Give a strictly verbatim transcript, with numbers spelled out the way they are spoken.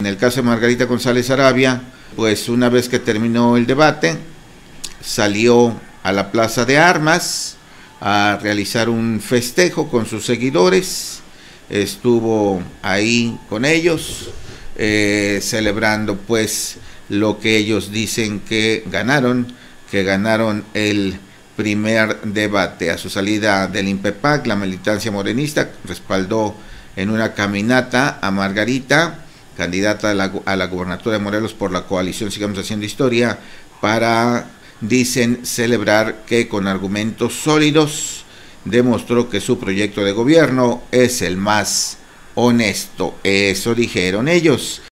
En el caso de Margarita González Arabia, pues una vez que terminó el debate, salió a la Plaza de Armas a realizar un festejo con sus seguidores, estuvo ahí con ellos, eh, celebrando pues lo que ellos dicen que ganaron, que ganaron el primer debate. A su salida del INPEPAC, la militancia morenista respaldó en una caminata a Margarita, candidata a la, a la gubernatura de Morelos por la coalición Sigamos Haciendo Historia, para, dicen, celebrar que con argumentos sólidos demostró que su proyecto de gobierno es el más honesto. Eso dijeron ellos.